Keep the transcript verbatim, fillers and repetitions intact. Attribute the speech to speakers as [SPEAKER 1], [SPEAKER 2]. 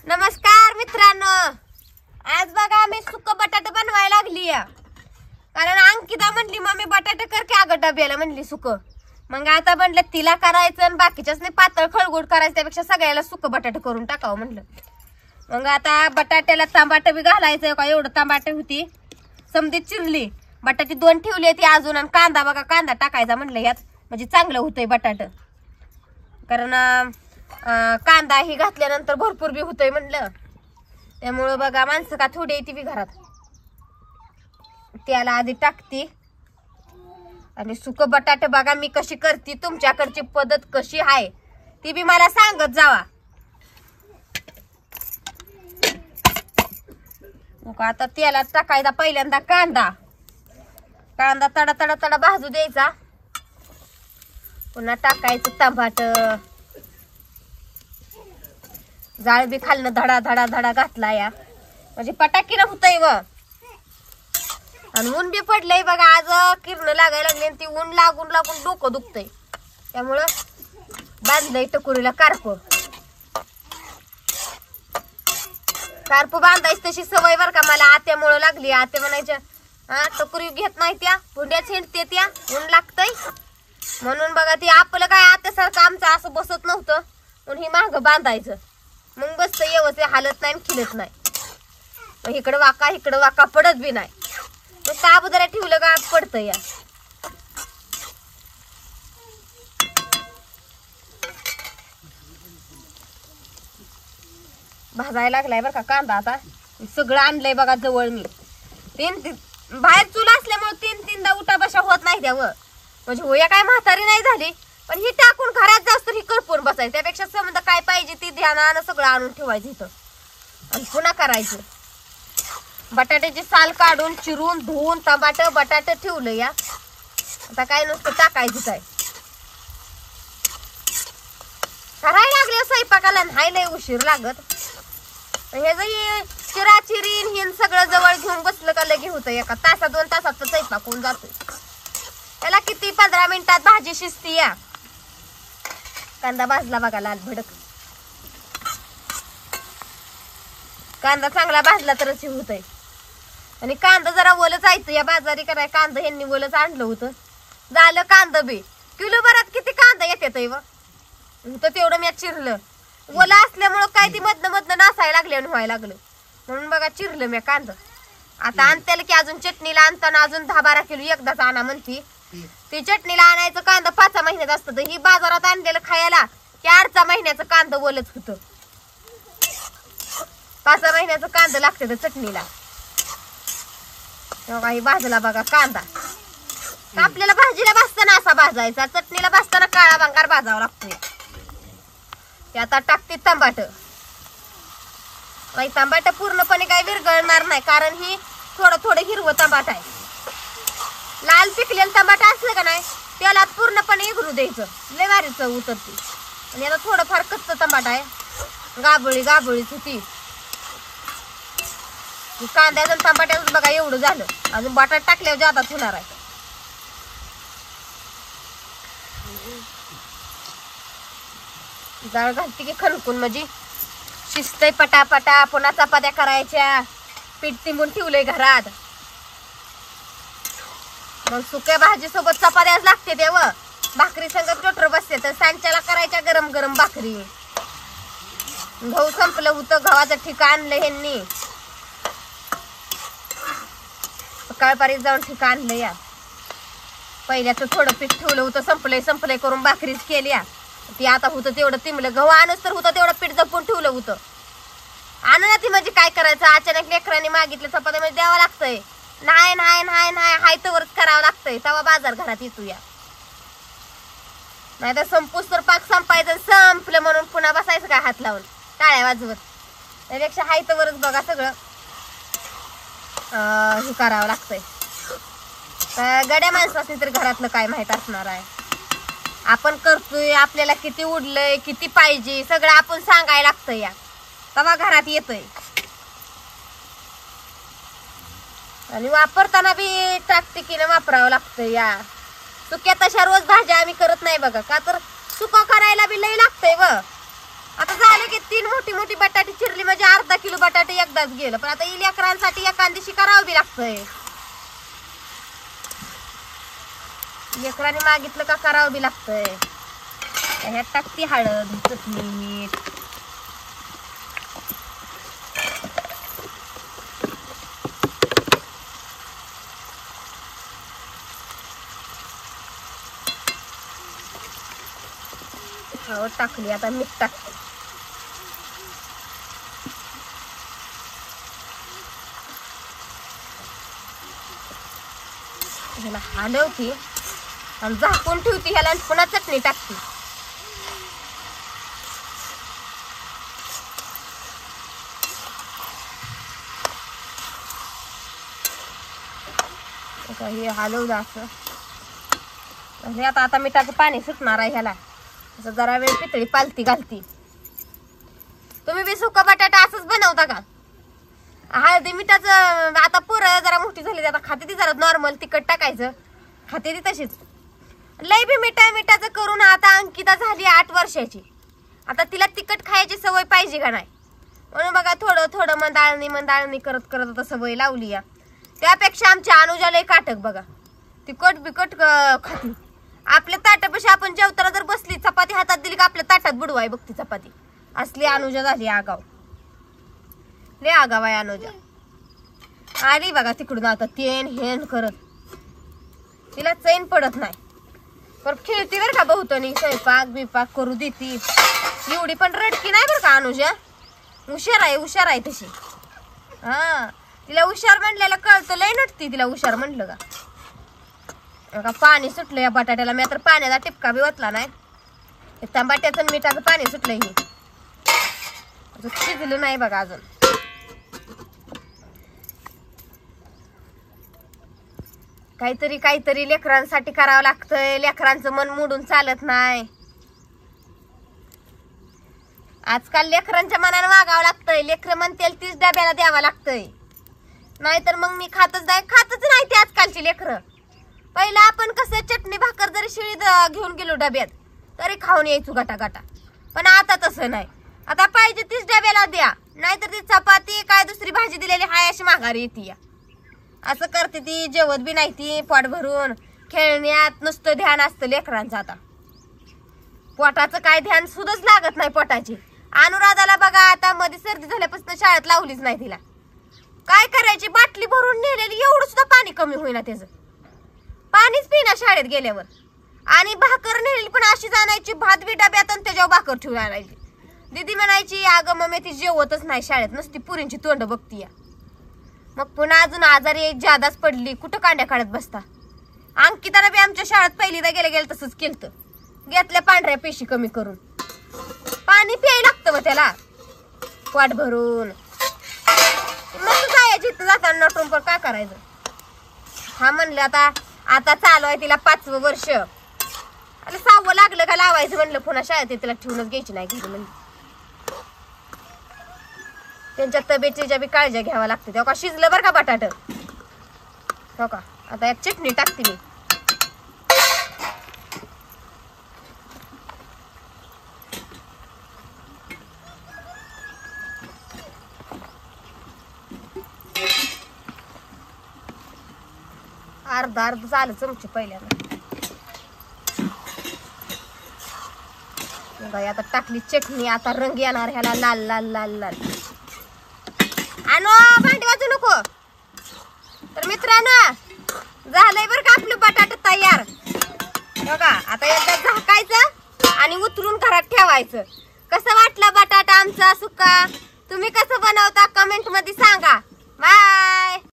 [SPEAKER 1] नमस्कार मित्रांनो, आज बघा मी सुक बटाटे बनवायला लागली आहे. कारण अंकिता म्हणली मम्मी बटाटे कर की अगं डब्याला म्हणली सुक. मग आता म्हणलं तिला करायचं आणि बाकीच्याच नाही पातळ खळगुड करायचं, त्यापेक्षा सगळ्याला सुक बटाटे करून टाकावं म्हणलं. मग आता बटाट्याला टमाटर बी घालायचं का, एवढं टमाटर होती समधी चिरली, बटाटे दोन ठेवली ती अजून, आणि कांदा बघा कांदा टाकायचा म्हणलं यात, म्हणजे चांगलं होतंय बटाट. कारण कांदा ही घातल्यानंतर भरपूर बी होतंय म्हणलं, त्यामुळं बघा माणसं का थोडी येते बी घरात. त्याला आधी टाकते आणि सुक बटाटे बघा मी कशी करते, तुमच्याकडची पद्धत कशी आहे ती बी मला सांगत जावा. मग आता तेलात टाकायचा पहिल्यांदा कांदा. कांदा तडा तडा तडा भाजू द्यायचा, पुन्हा टाकायचं टमाटर. जाळ बी खालनं धडा धडा धडा घातला या, म्हणजे पटाकीनं होतंय व. आणि ऊन बी पडलंय बघा, आज किरण लागायला लागली, ती ऊन लागून लागून डोकं दुखतंय, त्यामुळं बांधलंय टकुरीला कार्प. कार्प बांधायची तशी सवय बर का मला, आत्यामुळं लागली. आत्या म्हणायच्या हा टकुरी घेत नाही त्या, हुंड्या छिंडते त्या, ऊन लागतंय म्हणून. बघा ती आपलं काय आत्यासारखं आमचं असं बसत नव्हतं, म्हणून ही मागं बांधायचं. मग बसत व्यवस्थित हालत नाही खिलत नाही. मग इकडं वाका इकडं वाका पडत बी नाही. मग काब जरा ठेवलं का पडतं या. भाजायला लागलाय बरं का कांदा. आता सगळं आणलंय बघा जवळ मी. तीन तीन बाहेर चूल असल्यामुळे तीन तीनदा उठा बशा होत नाही त्यावर, म्हणजे होया काय म्हातारी नाही झाली, पण ही टाकून घरात जास्त ही करपून बसायचं. त्यापेक्षा समजा काय पाहिजे ती ध्यानानं सगळं आणून ठेवायचं इथं आणि पुन्हा करायचं. बटाट्याची साल काढून चिरून धुवून टमाटर बटाटे ठेवलं या. आता काय नुसतं टाकायचं काय करायला लागले स्वयंपाकाला, नाही लय उशीर लागत. हे जर चिरा चिरीन हिन सगळं जवळ घेऊन बसलं का लगे होतं, एका तासा दोन तासात तर स्वयंपाक होऊन जातोय. त्याला किती पंधरा मिनिटात भाजी शिजती या. कांदा भाजला बघा लाल भडक. कांदा चांगला भाजला तरच हे होतंय. आणि कांदा जरा ओलं जायचं या बाजारी कराय. कांदा ह्यांनी ओलंच आणलं होतं, झालं कांदा बी किलो भरात किती कांदा येतात होतं तेवढं मी चिरलं. ओला असल्यामुळं काय ती मधनं मधनं नासायला लागले आणि व्हायला लागलं, म्हणून बघा चिरलं मी कांदा. आता आणतेल की अजून चटणीला आणताना अजून दहा बारा किलो एकदाच आणा म्हणती. ती चटणीला आणायचं कांदा पाच महिन्यात असतं, तर ही बाजारात आणलेलं खायला की आठचा महिन्याचं कांदा ओलच होतं. पाच महिन्याचं कांदा लागतं तर चटणीला. तेव्हा ही भाजला बघा कांदा. आपल्याला भाजीला भाजताना असा भाजायचा, चटणीला भाजताना काळा भांगार भाजावा लागतोय. ते आता टाकते टमाट. टमाट पूर्णपणे काही विरघळणार नाही, कारण ही थोडं थोडं हिरवं टमाट आहे. लाल पिकलेलं टमाटा असलं का नाही त्याला पूर्णपणे इगरू द्यायचं, लय भारी चव उतरते. आणि आता थोडंफार कच्चं टमाटा आहे, गाबळी गाबळीच होती. कांद्याचं टमाट्याचं बघा एवढं झालं, अजून बटाट टाकल्यावर जातात होणार आहे. जाळ घालते की खणकून, म्हणजे शिजतय पटापटा. पुन्हा चपात्या करायच्या, पीठ तिंबून ठेवलंय घरात. मग सुक्या भाजी सोबत चपात्याच लागते तेव्हा. भाकरी संगत टोटर बसते तर सांच्याला करायच्या गरम गरम भाकरी. गहू संपलं होतं, गव्हाचं ठिकाण आणलं ह्यांनी. सकाळपारी जाऊन ठिकाण आणलं या. पहिल्याच थोडं पीठ ठेवलं होतं, संपलंय संपलंय करून भाकरीच केल्या. ती आता होतं तेवढं तिंबलं. गहू आणच तर होतं तेवढं पीठ जपून ठेवलं होतं. आणू ना ती म्हणजे काय करायचं, अचानक लेकरांनी मागितलं चपात्या म्हणजे द्यावं लागतंय. नाही नाही नाही नाही हाय तवरच करावं लागतंय, तेव्हा बाजार घरात येतो या. नाही तर संपूस तर पाक संपायचं, संपलं म्हणून पुन्हा बसायचं काय हात लावून टाळ्या वाजवत. त्यापेक्षा हाय तवरच बघा सगळं हे करावं लागतंय. गड्या माणसाने तर घरातलं काय माहित असणार आहे. आपण करतोय, आपल्याला किती उडलंय किती पाहिजे सगळं आपण सांगायला लागतं या, तेव्हा घरात येतोय. आणि वापरताना बी टाकटिकीनं वापरावं लागतं या. सुक्या तशा रोज भाज्या आम्ही करत नाही बघा, का तर सुका करायला बी लई लागतंय व. आता झालं की तीन मोठी मोठी बटाटी चिरली म्हणजे एकदाच गेलं, पण आता ही लेकरांसाठी एका दिवशी करावं बी लागतंय. लेकरांनी मागितलं का करावं बी लागतंय. ह्यात टाकती हळद, चटणी, मीठ. हळद टाकली, आता मीठ टाकते. ह्याला हलवते आणि झाकून ठेवते ह्याला, पुन्हा चटणी टाकते. हे हलवलं असं. आता आता मिठाचं पाणी सुटणार आहे ह्याला. असं जरा वेळ पितळी पालती घालती. तुम्ही बी सुका बटाटा असंच बनवता का? हळदी मिठाचं आता पुरं जरा मोठी झाली, आता खाते ती जरा नॉर्मल तिखट टाकायचं, खाते ती तशीच. लय बी मिठा मिठाचं करून आता अंकिता झाली आठ वर्षाची. आता तिला तिखट खायची सवय पाहिजे का नाही, म्हणून बघा थोडं थोडं मंदाळणी मंदाळणी करत करत आता सवय लावली या. त्यापेक्षा आमच्या अनुजा लय काटक बघा, तिखट बिकट खाती. आपल्या ताटापाशी आपण जेवताना जर बसली, चपाती हातात दिली का आपल्या ताटात बुडवाय बघती चपाती. असली अनुजा झाली आगाव, लय आगाव आहे अनुजा. आली बघा तिकडून आता तेन हेन करत, तिला चैन पडत नाही. पर खेळती बरं का बहुतनी, स्वयंपाक बिपाक करू देती. एवढी पण रडकी नाही बरं का अनुजा, हुशार आहे हुशार आहे तशी. हा तिला हुशार म्हणलेलं कळतं, लय नटती तिला हुशार म्हणलं का. का पाणी सुटलं या बटाट्याला, मी तर पाण्याचा टिपका बी ओतला नाही. टमाट्याचं मिठाचं पाणी सुटलं, हे शिजलं नाही बघा अजून. काहीतरी काहीतरी लेकरांसाठी करावं लागतंय, लेकरांचं मन मोडून चालत नाही. आजकाल लेकरांच्या मनाने वागावं लागतंय. लेकरं म्हणतील तीच डब्याला द्यावं लागतंय, नाहीतर मग मी खातच नाही खातच नाही ते आजकालची लेकरं. पहिला आपण कसं चटणी भाकर जरी शिळी घेऊन गेलो डब्यात तरी खाऊन यायचो गाटा गाटा, पण आता तसं नाही. आता पाहिजे तीच डब्याला द्या, नाहीतर ती चपाती काय दुसरी भाजी दिलेली हाय अशी माघारी येते. असं करते ती, जेवत बी नाही ती पोट भरून. खेळण्यात नुसतं ध्यान असतं लेकरांचं. आता पोटाचं काय ध्यान सुद्धाच लागत नाही पोटाची. अनुराधाला बघा आता मध्ये सर्दी झाल्यापासून शाळेत लावलीच नाही तिला. काय करायची, बाटली भरून नेलेली, एवढं सुद्धा पाणी कमी होईना त्याचं. पाणीच पिना शाळेत गेल्यावर. आणि भाकर नेली पण अशी आणायची, भात बी डब्यात आणि त्याच्यावर भाकर ठेवून आणायची. दीदी म्हणायची अगं मम्मी ती जेवतच नाही शाळेत, नसती पुरींची तोंड बघती या. मग पुन्हा अजून आजारी जादाच पडली, कुठं कांड्या काढत बसता. अंकिताला बी आमच्या शाळेत पहिलीदा गेल्या गेलं तसंच केलं, घेतल्या पांढऱ्या पेशी कमी करून. पाणी प्यायला लागतं मग त्याला पोट भरून. मग जायची जाताना नटून पण काय करायचं. हा म्हणलं आता आता चालू आहे तिला पाचवं वर्ष, आणि सहावं लागलं का लावायचं म्हणलं. पुन्हा शाळेत तिला ठेवूनच घ्यायची नाही घरी म्हणलं. त्यांच्या तब्येतीच्या बी काळजी घ्यावा लागते. तेव्हा का शिजलं बरं का बटाट. हो का आता एक चटणी टाकते मी. अर्धा अर्ध झालं चमचे पहिल्यांदा. आता टाकली चटणी, आता रंग येणार ह्याला लाल लाल लाल लाल. आणो भांडी वाजू नको. तर मित्रांनो झालंय बरं का आपलं बटाटा तयार. बघा आता एकदा झाकायचं आणि उतरून घरात ठेवायचं. कसं वाटलं बटाटा आमचा सुका? तुम्ही कसं बनवता कमेंट मध्ये सांगा. बाय.